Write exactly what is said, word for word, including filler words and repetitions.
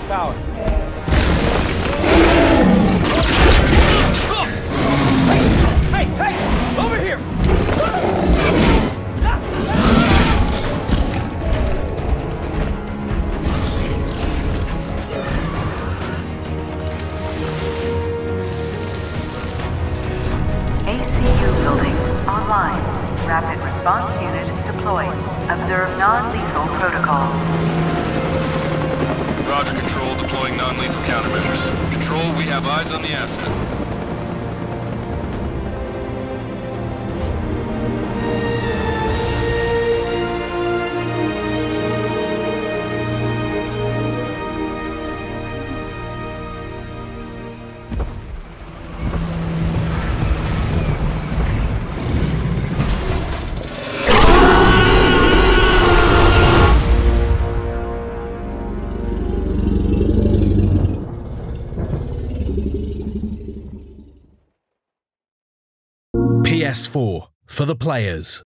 tower. Hey, hey! Over here! A C U building online. Rapid response unit deployed. Observe non-lethal protocols. Roger, Control. Deploying non-lethal countermeasures. Control, we have eyes on the asset. P S four for the players.